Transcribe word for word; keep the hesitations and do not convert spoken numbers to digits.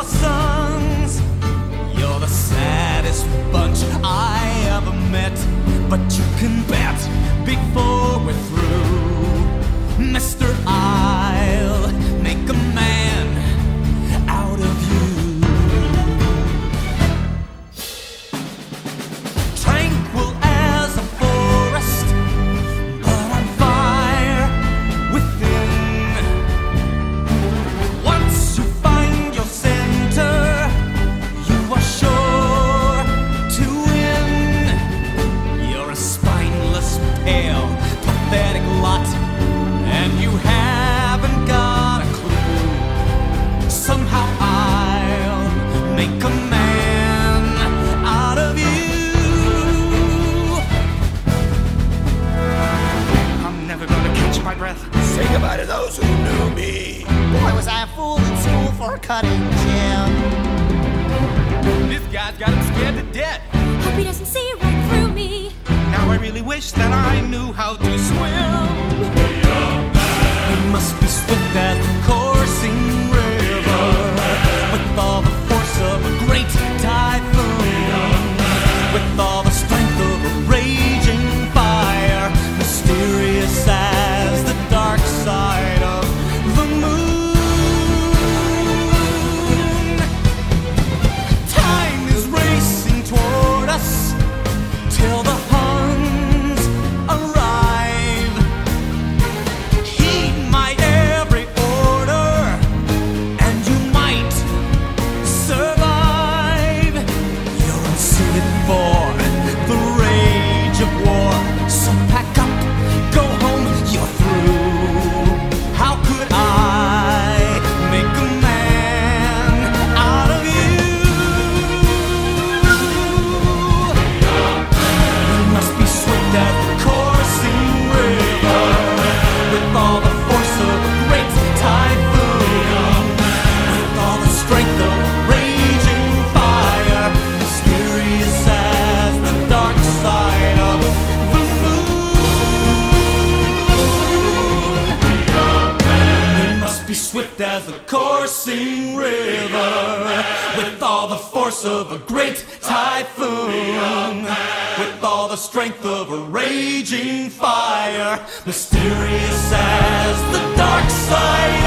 your sons. You're the saddest bunch I ever met, but you can bet before we're through, Mister I'll make a man out of you. Tranquil as a forest, but on fire within. Once you find your center, you are sure to win. You're a spineless, pale, pathetic lot, and you haven't got a clue. Somehow I'll make a man out of you. I'm never gonna catch my breath. Say goodbye to those who knew me. Boy, was I a fool in school for a cutting gym. This guy's got him scared to death. Hope he doesn't see right through me. Now I really wish that I knew how to swim. We must be swift as the coursing river, with all the force of a great typhoon, with all the strength of a raging fire, mysterious as the dark side of the moon. Time is racing toward us till the Huns arrive. Heed my every order, and you might survive. You're unsuited for the rage of war, so pack up, go home, you're through. How could I make a man out of you? We must be swift as the coursing river, with all the force of a great typhoon, with all the strength of a raging fire, mysterious as the dark side of the moon. We must be swift as the coursing river, with all the force of a great typhoon, with all the strength of a raging fire, mysterious as the dark side